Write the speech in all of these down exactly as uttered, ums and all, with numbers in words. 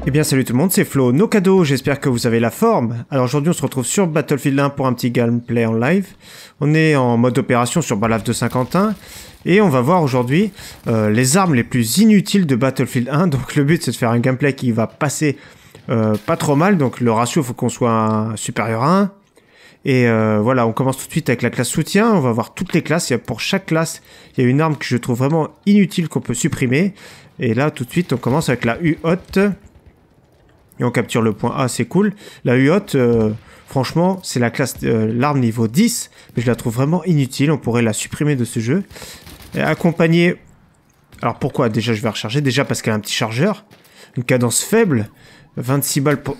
Eh bien salut tout le monde, c'est Flo, nos cadeaux, j'espère que vous avez la forme. Alors aujourd'hui on se retrouve sur Battlefield un pour un petit gameplay en live. On est en mode opération sur Balaf de Saint-Quentin. Et on va voir aujourd'hui euh, les armes les plus inutiles de Battlefield un. Donc le but c'est de faire un gameplay qui va passer euh, pas trop mal. Donc le ratio il faut qu'on soit un supérieur à un. Et euh, voilà, on commence tout de suite avec la classe soutien. On va voir toutes les classes. Il y a, pour chaque classe, il y a une arme que je trouve vraiment inutile qu'on peut supprimer. Et là tout de suite on commence avec la U-Hot. Et on capture le point A, c'est cool. La U-Hot, euh, franchement, c'est la classe, euh, l'arme niveau dix, mais je la trouve vraiment inutile, on pourrait la supprimer de ce jeu. Et accompagner... Alors pourquoi? Déjà, je vais recharger, déjà parce qu'elle a un petit chargeur, une cadence faible, vingt-six balles pour...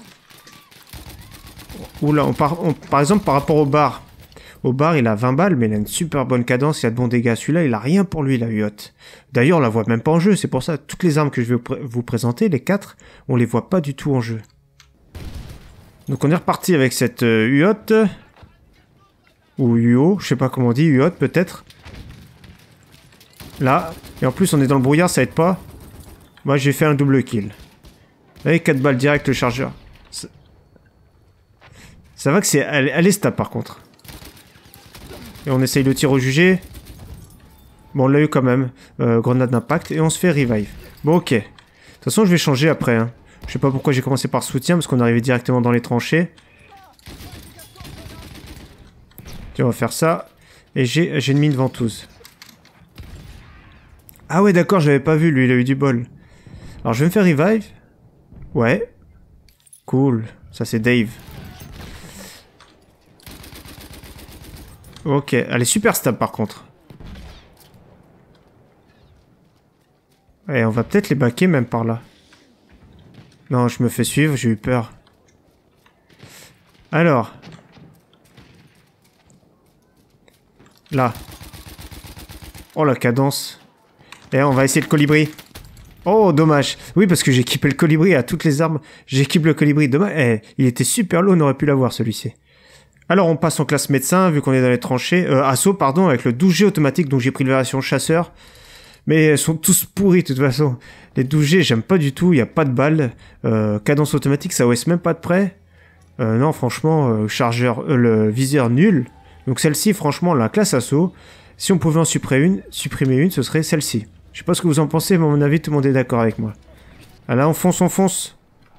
Oula, on par... On... par exemple, par rapport au bar, au bar, il a vingt balles, mais il a une super bonne cadence, il a de bons dégâts. Celui-là, il a rien pour lui, la U-Hot. D'ailleurs, on la voit même pas en jeu, c'est pour ça, toutes les armes que je vais vous présenter, les quatre, on les voit pas du tout en jeu. Donc on est reparti avec cette euh, U-Hot, ou U-O, je sais pas comment on dit, U-Hot peut-être. Là, et en plus on est dans le brouillard, ça aide pas. Moi j'ai fait un double kill. Allez, quatre balles direct le chargeur. Ça, ça va que c'est... Elle, elle est stable par contre. Et on essaye le tir au jugé. Bon, on l'a eu quand même. Euh, grenade d'impact. Et on se fait revive. Bon, ok. De toute façon, je vais changer après. Hein. Je sais pas pourquoi j'ai commencé par soutien, parce qu'on arrivait directement dans les tranchées. Tiens, on va faire ça. Et j'ai une mine ventouse. Ah ouais, d'accord, je l'avais pas vu, lui, il a eu du bol. Alors, je vais me faire revive. Ouais. Cool. Ça, c'est Dave. Ok, elle est super stable, par contre. Et on va peut-être les baquer même par là. Non, je me fais suivre, j'ai eu peur. Alors. Là. Oh, la cadence. Et on va essayer le colibri. Oh, dommage. Oui, parce que j'ai équipé le colibri à toutes les armes. J'équipe le colibri. Dommage. Eh, il était super low, on aurait pu l'avoir, celui-ci. Alors, on passe en classe médecin, vu qu'on est dans les tranchées. Euh, assaut, pardon, avec le douze G automatique, donc j'ai pris la version chasseur. Mais elles sont tous pourris de toute façon. Les douze G, j'aime pas du tout, il n'y a pas de balles. Euh, cadence automatique, ça O S même pas de près. Euh, non, franchement, euh, chargeur, euh, le viseur nul. Donc celle-ci, franchement, la classe assaut, si on pouvait en supprimer une, supprimer une, ce serait celle-ci. Je sais pas ce que vous en pensez, mais à mon avis, tout le monde est d'accord avec moi. Ah là, on fonce, on fonce.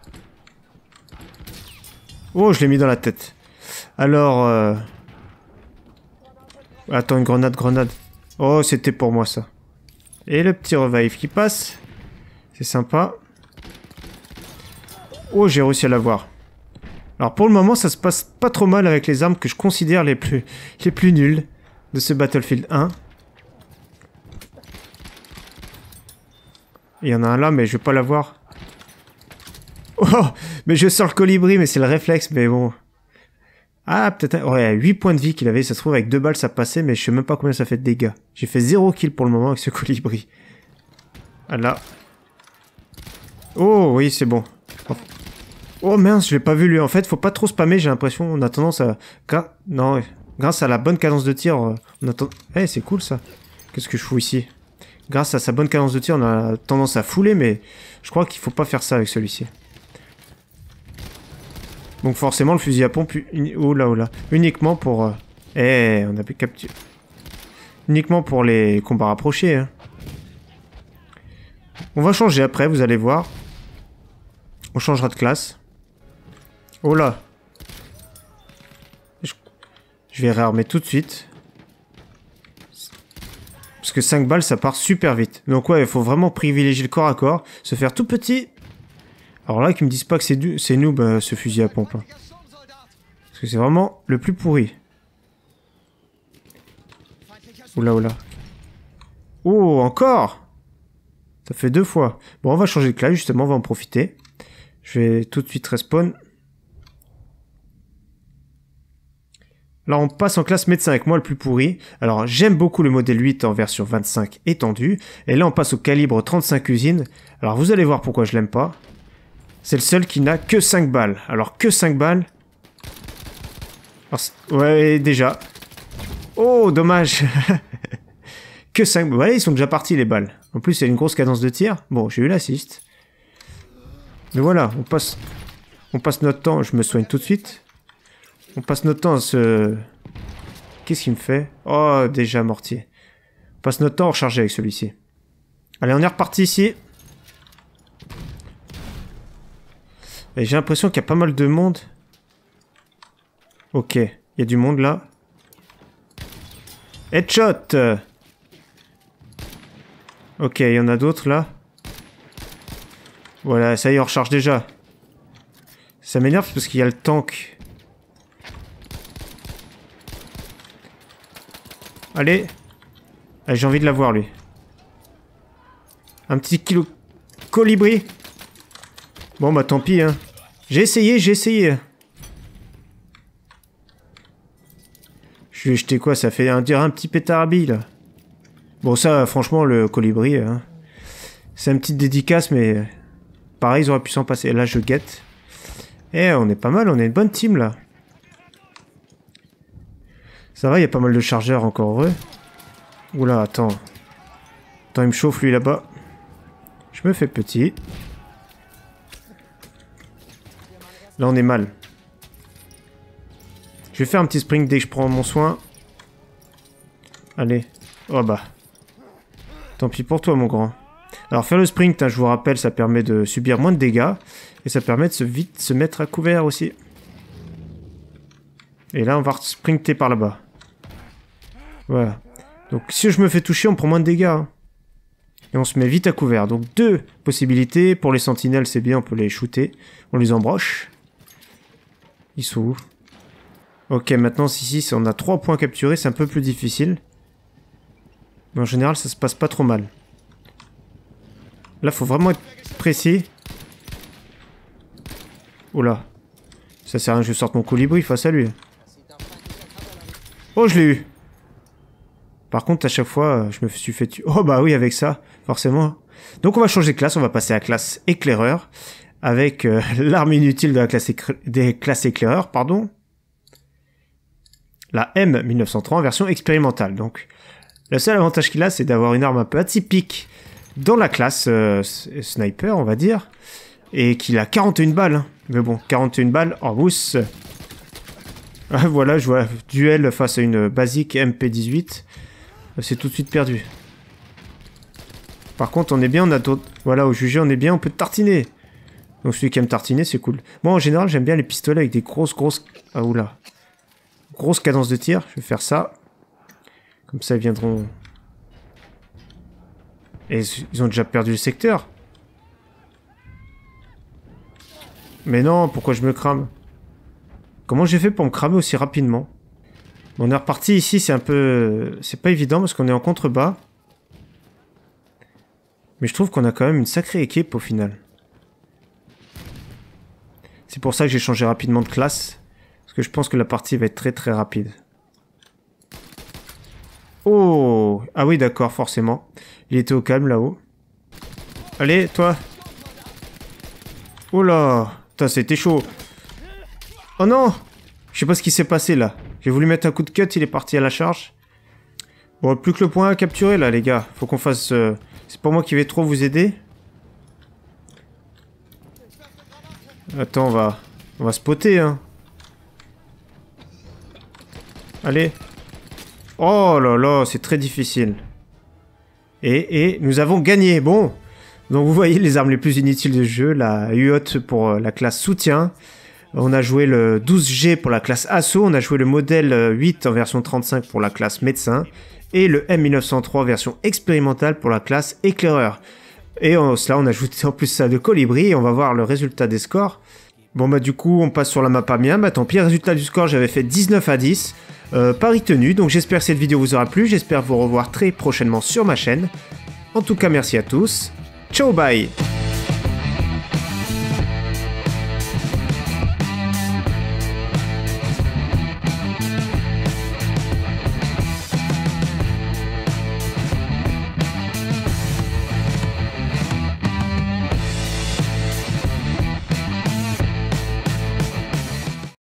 Oh, je l'ai mis dans la tête. Alors, euh... attends, une grenade, grenade. Oh, c'était pour moi, ça. Et le petit revive qui passe. C'est sympa. Oh, j'ai réussi à l'avoir. Alors pour le moment, ça se passe pas trop mal avec les armes que je considère les plus, les plus nulles de ce Battlefield un. Il y en a un là, mais je vais pas l'avoir. Oh, mais je sors le colibri, mais c'est le réflexe, mais bon. Ah, peut-être... Ouais, huit points de vie qu'il avait, ça se trouve, avec deux balles, ça passait, mais je sais même pas combien ça fait de dégâts. J'ai fait zéro kill pour le moment avec ce colibri. Ah là. Oh, oui, c'est bon. Oh, mince, je l'ai pas vu, lui. En fait, faut pas trop spammer, j'ai l'impression. On a tendance à... Gra... Non, ouais. Grâce à la bonne cadence de tir, on a tendance... Eh, hey, c'est cool, ça. Qu'est-ce que je fous ici? Grâce à sa bonne cadence de tir, on a tendance à fouler, mais je crois qu'il faut pas faire ça avec celui-ci. Donc forcément le fusil à pompe, oh là oh là, uniquement pour... Euh... Eh, on a pu capturer. Uniquement pour les combats rapprochés. Hein. On va changer après, vous allez voir. On changera de classe. Oh là. Je, Je vais réarmer tout de suite. Parce que cinq balles, ça part super vite. Donc ouais, il faut vraiment privilégier le corps à corps. Se faire tout petit... Alors là, qu'ils me disent pas que c'est c'est noob euh, ce fusil à pompe. Hein. Parce que c'est vraiment le plus pourri. Oula, oula. Oh, encore! Ça fait deux fois. Bon, on va changer de classe, justement, on va en profiter. Je vais tout de suite respawn. Là, on passe en classe médecin avec moi, le plus pourri. Alors, j'aime beaucoup le modèle huit en version vingt-cinq étendue. Et là, on passe au calibre trente-cinq usines. Alors, vous allez voir pourquoi je l'aime pas. C'est le seul qui n'a que cinq balles. Alors, que cinq balles. Alors, ouais, déjà. Oh, dommage. Que cinq... Ouais, ils sont déjà partis, les balles. En plus, il y a une grosse cadence de tir. Bon, j'ai eu l'assist. Mais voilà, on passe, on passe notre temps... Je me soigne tout de suite. On passe notre temps à se... Qu'est-ce qu'il me fait? Oh, déjà mortier. On passe notre temps à recharger avec celui-ci. Allez, on est reparti ici. Et j'ai l'impression qu'il y a pas mal de monde. Ok, il y a du monde là. Headshot! Ok, il y en a d'autres là. Voilà, ça y est, on recharge déjà. Ça m'énerve parce qu'il y a le tank. Allez. Allez, j'ai envie de l'avoir lui. Un petit kilo colibri. Bon bah tant pis hein. J'ai essayé, j'ai essayé. Je vais jeter quoi? Ça fait un, dire un petit pétard à billes là. Bon ça franchement le colibri hein, c'est une petite dédicace mais pareil ils auraient pu s'en passer. Là je guette. Eh on est pas mal, on est une bonne team là. Ça va, il y a pas mal de chargeurs encore heureux. Oula attends. Attends il me chauffe lui là-bas. Je me fais petit. Là on est mal. Je vais faire un petit sprint dès que je prends mon soin. Allez. Oh bah. Tant pis pour toi mon grand. Alors faire le sprint, hein, je vous rappelle, ça permet de subir moins de dégâts. Et ça permet de se vite se mettre à couvert aussi. Et là on va sprinter par là-bas. Voilà. Donc si je me fais toucher, on prend moins de dégâts. Hein. Et on se met vite à couvert. Donc deux possibilités. Pour les sentinelles, c'est bien, on peut les shooter. On les embroche. Ils sont où? Ok, maintenant, si, si, on a trois points capturés, c'est un peu plus difficile. Mais en général, ça se passe pas trop mal. Là, faut vraiment être précis. Oula. Ça sert à rien que je sorte mon colibri face à lui. Oh, je l'ai eu. Par contre, à chaque fois, je me suis fait tuer. Oh, bah oui, avec ça, forcément. Donc, on va changer de classe. On va passer à la classe éclaireur. Avec euh, l'arme inutile de la classe des classes éclaireurs, pardon. La M mille neuf cent trois en version expérimentale. Donc, le seul avantage qu'il a, c'est d'avoir une arme un peu atypique dans la classe euh, sniper, on va dire. Et qu'il a quarante et une balles. Hein. Mais bon, quarante et une balles en mousse. Ah, voilà, je vois duel face à une basique M P dix-huit. C'est tout de suite perdu. Par contre, on est bien, on a d'autres... Voilà, au jugé, on est bien, on peut tartiner. Donc celui qui aime tartiner, c'est cool. Moi, en général, j'aime bien les pistolets avec des grosses, grosses... Ah, oula. Grosse cadence de tir. Je vais faire ça. Comme ça, ils viendront... Et ils ont déjà perdu le secteur. Mais non, pourquoi je me crame? Comment j'ai fait pour me cramer aussi rapidement? Bon, on est reparti ici, c'est un peu... C'est pas évident parce qu'on est en contrebas. Mais je trouve qu'on a quand même une sacrée équipe au final. C'est pour ça que j'ai changé rapidement de classe. Parce que je pense que la partie va être très très rapide. Oh! Ah oui, d'accord, forcément. Il était au calme là-haut. Allez, toi! Oh là! Putain, c'était chaud! Oh non! Je sais pas ce qui s'est passé là. J'ai voulu mettre un coup de cut, il est parti à la charge. Bon, plus que le point à capturer là, les gars. Faut qu'on fasse... Euh... C'est pas moi qui vais trop vous aider. Attends, on va... On va spotter, hein. Allez. Oh là là, c'est très difficile. Et, et nous avons gagné. Bon. Donc vous voyez les armes les plus inutiles du jeu. La U O T pour euh, la classe soutien. On a joué le douze G pour la classe assaut. On a joué le modèle huit en version trente-cinq pour la classe médecin. Et le M mille neuf cent trois version expérimentale pour la classe éclaireur. Et en cela, on a ajouté en plus ça de colibri. Et on va voir le résultat des scores. Bon bah du coup, on passe sur la map Amiens. Bah tant pis, résultat du score, j'avais fait dix-neuf à dix. Euh, pari tenu. Donc j'espère que cette vidéo vous aura plu. J'espère vous revoir très prochainement sur ma chaîne. En tout cas, merci à tous. Ciao, bye!